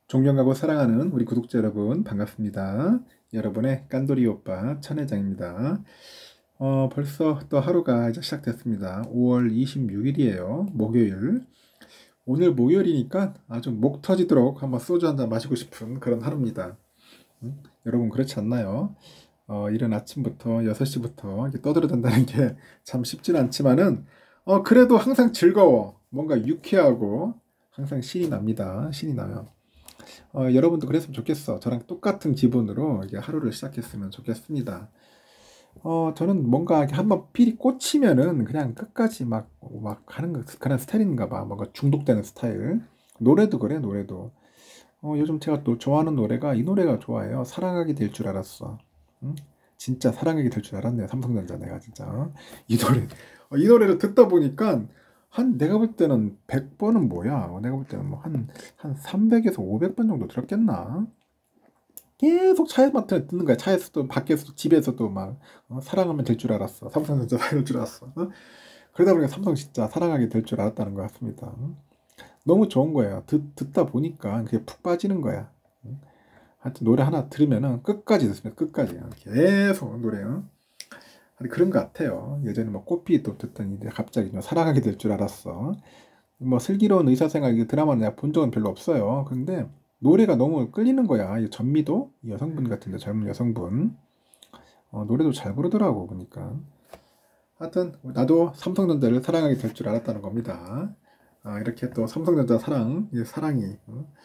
존경하고 사랑하는 우리 구독자 여러분 반갑습니다. 여러분의 깐돌이 오빠 천회장입니다. 벌써 또 하루가 이제 시작됐습니다. 5월 26일이에요. 목요일. 오늘 목요일이니까 아주 목 터지도록 한번 소주 한잔 마시고 싶은 그런 하루입니다. 여러분 그렇지 않나요? 이른 아침부터 6시부터 이렇게 떠들어댄다는 게 참 쉽진 않지만은 그래도 항상 즐거워. 뭔가 유쾌하고 항상 신이 납니다. 신이 나요. 여러분도 그랬으면 좋겠어. 저랑 똑같은 기분으로 이게 하루를 시작했으면 좋겠습니다. 저는 뭔가 이렇게 한번 필이 꽂히면은 그냥 끝까지 막 하는 그런 스타일인가 봐. 뭔가 중독되는 스타일. 노래도 그래, 노래도. 요즘 제가 또 좋아하는 노래가 이 노래가 좋아해요. 사랑하게 될 줄 알았어. 응? 진짜 사랑하게 될 줄 알았네요. 삼성전자 내가 진짜. 이 노래, 이 노래를 듣다 보니까 내가 볼 때는 100번은 뭐야? 내가 볼 때는 뭐 한 300에서 500번 정도 들었겠나? 계속 차에만 듣는 거야. 차에서도, 밖에서도, 집에서도 막, 사랑하면 될 줄 알았어. 삼성전자 사랑할 줄 알았어. 그러다 보니까 삼성 진짜 사랑하게 될 줄 알았다는 것 같습니다. 너무 좋은 거예요. 듣다 보니까 그게 푹 빠지는 거야. 하여튼 노래 하나 들으면은 끝까지 듣습니다. 끝까지. 계속 노래요. 그런 것 같아요. 예전에 뭐 꽃피도 듣더니 이제 갑자기 좀 사랑하게 될 줄 알았어. 뭐 슬기로운 의사생활 이 드라마는 내가 본 적은 별로 없어요. 근데 노래가 너무 끌리는 거야. 이 전미도 이 여성분 같은데 젊은 여성분 노래도 잘 부르더라고 보니까. 하여튼 나도 삼성전자를 사랑하게 될 줄 알았다는 겁니다. 이렇게 또 삼성전자 사랑, 이 사랑이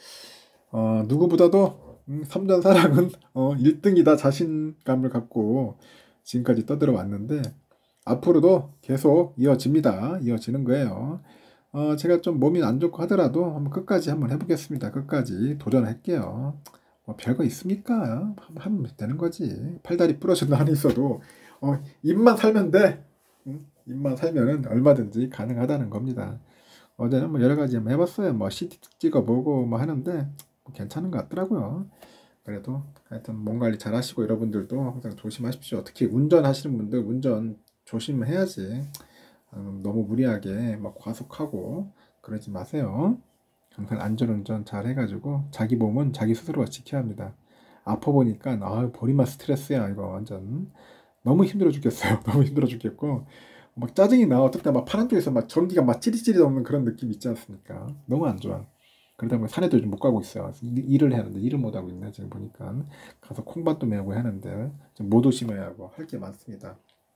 누구보다도 삼전 사랑은 1등이다 자신감을 갖고 지금까지 떠들어 왔는데 앞으로도 계속 이어집니다. 이어지는 거예요. 제가 좀 몸이 안 좋고 하더라도 끝까지 한번 해보겠습니다. 끝까지 도전할게요. 뭐 별거 있습니까? 하면 되는 거지. 팔다리 부러진 한이 있어도 입만 살면 돼. 입만 살면은 얼마든지 가능하다는 겁니다. 어제는 뭐 여러 가지 한번 해봤어요. 뭐 CT 찍어보고 뭐 하는데 뭐 괜찮은 것 같더라고요. 그래도 하여튼 몸 관리 잘 하시고 여러분들도 항상 조심하십시오. 특히 운전하시는 분들 운전 조심해야지. 너무 무리하게 막 과속하고 그러지 마세요. 항상 안전운전 잘 해가지고 자기 몸은 자기 스스로가 지켜야 합니다. 아파 보니까 버리만 스트레스야 이거 완전 너무 힘들어 죽겠어요. 너무 힘들어 죽겠고 막 짜증이 나. 어떨 때 막 파란 쪽에서 막 전기가 막 찌릿찌릿 오는 그런 느낌 있지 않습니까? 너무 안 좋아. 그러다 보니 산에도 요즘 못 가고 있어요. 일을 해야 하는데 일을 못 하고 있네 지금 보니까. 가서 콩밭도 메고 하는데 좀 모도 심어야 하고 할 게 많습니다.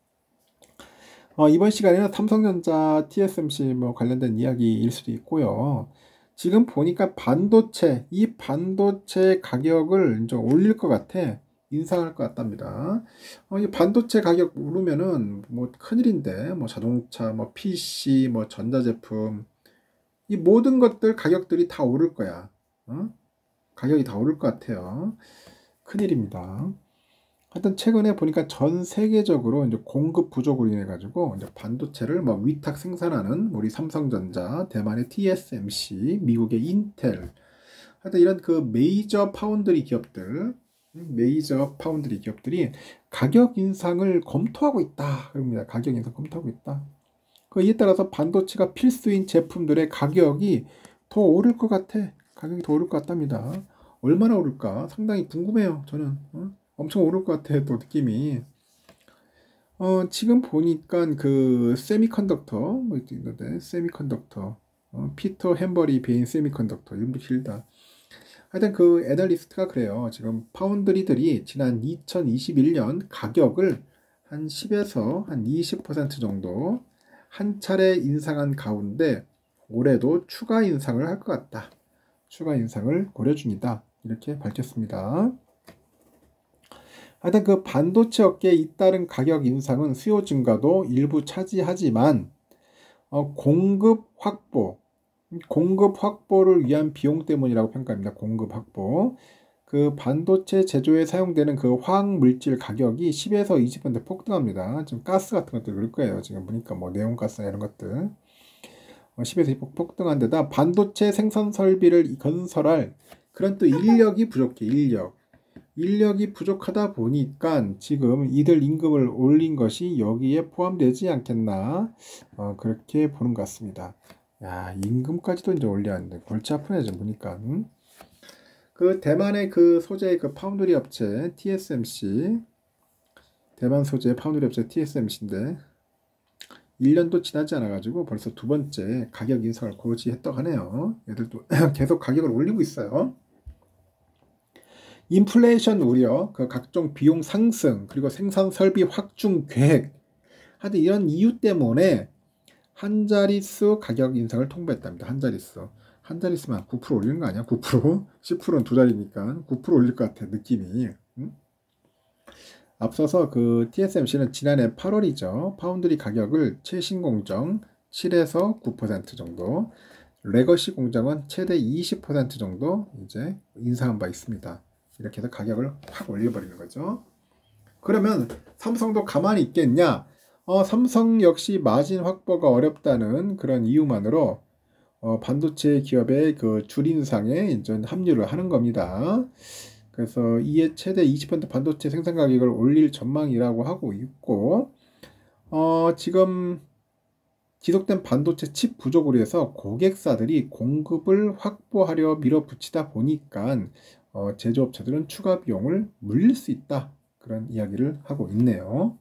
이번 시간에는 삼성전자 TSMC 뭐 관련된 이야기일 수도 있고요. 지금 보니까 이 반도체 가격을 이제 올릴 것 같아. 인상할 것 같답니다. 이 반도체 가격 오르면은 뭐 큰일인데, 뭐 자동차, 뭐 PC, 뭐 전자제품, 이 모든 것들 가격들이 다 오를 거야. 가격이 다 오를 것 같아요. 큰일입니다. 하여튼 최근에 보니까 전 세계적으로 이제 공급 부족으로 인해 가지고 이제 반도체를 뭐 위탁 생산하는 우리 삼성전자, 대만의 TSMC, 미국의 인텔, 하여튼 이런 그 메이저 파운드리 기업들이 가격 인상을 검토하고 있다. 그럽니다. 가격 인상 검토하고 있다. 이에 따라서 반도체가 필수인 제품들의 가격이 더 오를 것 같아. 가격이 더 오를 것 같답니다. 얼마나 오를까? 상당히 궁금해요. 저는 엄청 오를 것 같아. 또 느낌이. 지금 보니까 그 세미컨덕터 뭐 있는데 세미컨덕터 피터 햄버리 베인 세미컨덕터 이름도 길다. 하여튼 그 애널리스트가 그래요. 지금 파운드리들이 지난 2021년 가격을 한 10에서 한 20% 정도 한 차례 인상한 가운데 올해도 추가 인상을 할 것 같다. 추가 인상을 고려 중이다. 이렇게 밝혔습니다. 하여튼 그 반도체 업계에 잇따른 가격 인상은 수요 증가도 일부 차지하지만 공급 확보를 위한 비용 때문이라고 평가합니다. 공급 확보. 그 반도체 제조에 사용되는 그 화학 물질 가격이 10에서 20% 폭등합니다. 지금 가스 같은 것도 그럴 거예요. 지금 보니까 뭐 네온가스나 이런 것들 10에서 20% 폭등한 데다 반도체 생산 설비를 건설할 그런 또 인력이 부족해. 인력이 부족하다 보니까 지금 이들 임금을 올린 것이 여기에 포함되지 않겠나 그렇게 보는 것 같습니다. 야, 임금까지도 이제 올려야 하는데 골치 아프네 지금 보니까. 그 대만의 그 소재 그 파운드리 업체 TSMC, 대만 소재 파운드리 업체 TSMC인데 1년도 지나지 않아가지고 벌써 두 번째 가격 인상을 고지했다고 하네요. 얘들도 계속 가격을 올리고 있어요. 인플레이션 우려, 그 각종 비용 상승, 그리고 생산 설비 확충 계획, 하여튼 이런 이유 때문에 한 자릿수 가격 인상을 통보했답니다. 한 자릿수. 한 자릿수만 9% 올리는 거 아니야? 9%? 10%는 두 자리니까 9% 올릴 것 같아, 느낌이. 응? 앞서서 그 TSMC는 지난해 8월이죠. 파운드리 가격을 최신 공정 7에서 9% 정도, 레거시 공정은 최대 20% 정도 이제 인상한 바 있습니다. 이렇게 해서 가격을 확 올려버리는 거죠. 그러면 삼성도 가만히 있겠냐? 삼성 역시 마진 확보가 어렵다는 그런 이유만으로 반도체 기업의 그 줄인상에 이제 합류를 하는 겁니다. 그래서 이에 최대 20% 반도체 생산 가격을 올릴 전망이라고 하고 있고, 지금 지속된 반도체 칩 부족으로 해서 고객사들이 공급을 확보하려 밀어붙이다 보니까 제조업체들은 추가 비용을 물릴 수 있다, 그런 이야기를 하고 있네요.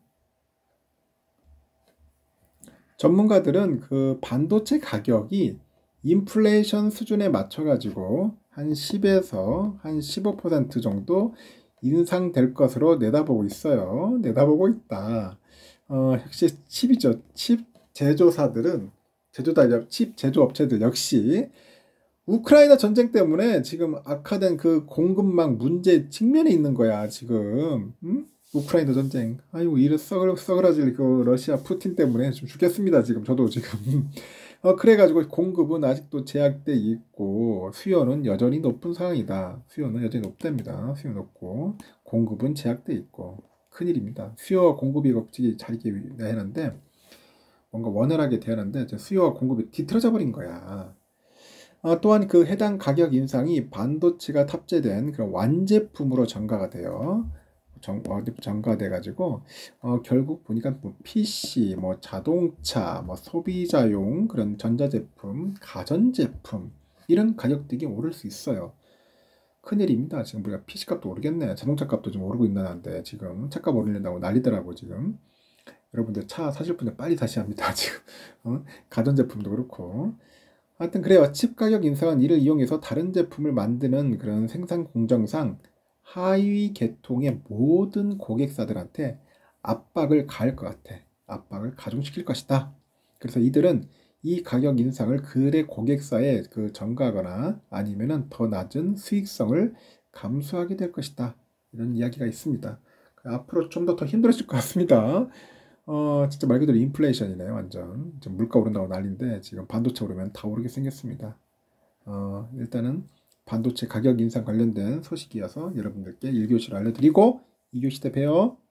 전문가들은 그 반도체 가격이 인플레이션 수준에 맞춰가지고 한 10에서 한 15% 정도 인상될 것으로 내다보고 있어요. 내다보고 있다. 역시 칩이죠. 칩 제조사들은, 칩 제조업체들 역시 우크라이나 전쟁 때문에 지금 악화된 그 공급망 문제 직면에 있는 거야, 지금. 응? 우크라이나 전쟁. 아이고, 이래 썩어라질 그 러시아 푸틴 때문에 좀 죽겠습니다, 지금. 저도 지금. 그래가지고 공급은 아직도 제약돼 있고, 수요는 여전히 높은 상황이다. 수요는 여전히 높답니다. 수요 높고, 공급은 제약돼 있고. 큰일입니다. 수요와 공급이 갑자기 자리게 되는데, 뭔가 원활하게 되는데, 수요와 공급이 뒤틀어져 버린 거야. 또한 그 해당 가격 인상이 반도체가 탑재된 그런 완제품으로 전가가 돼요. 전가돼 가지고 결국 보니까 뭐 PC, 뭐 자동차, 뭐 소비자용 그런 전자제품, 가전제품 이런 가격들이 오를 수 있어요. 큰일입니다. 지금 우리가 PC 값도 오르겠네. 자동차 값도 좀 오르고 있는데 지금 차값 오르려고 난리더라고 지금. 여러분들 차 사실 분들 빨리 사셔야 합니다. 지금 가전제품도 그렇고. 하여튼 그래요. 칩 가격 인상은 이를 이용해서 다른 제품을 만드는 그런 생산 공정상 하위 계통의 모든 고객사들한테 압박을 가할 것 같아. 압박을 가중시킬 것이다. 그래서 이들은 이 가격 인상을 그들의 고객사에 그 전가하거나 아니면은 더 낮은 수익성을 감수하게 될 것이다. 이런 이야기가 있습니다. 앞으로 좀 더 힘들어질 것 같습니다. 진짜 말 그대로 인플레이션이네요, 완전. 지금 물가 오른다고 난리인데, 지금 반도체 오르면 다 오르게 생겼습니다. 일단은 반도체 가격 인상 관련된 소식이어서 여러분들께 1교시를 알려드리고, 2교시 때 봬요.